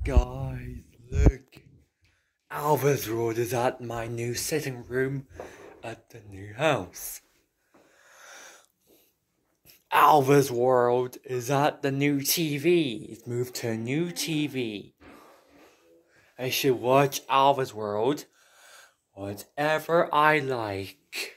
Guys, look. Alva's Road is at my new sitting room at the new house. Alva's World is at the new TV. It's moved to a new TV. I should watch Alva's World whatever I like.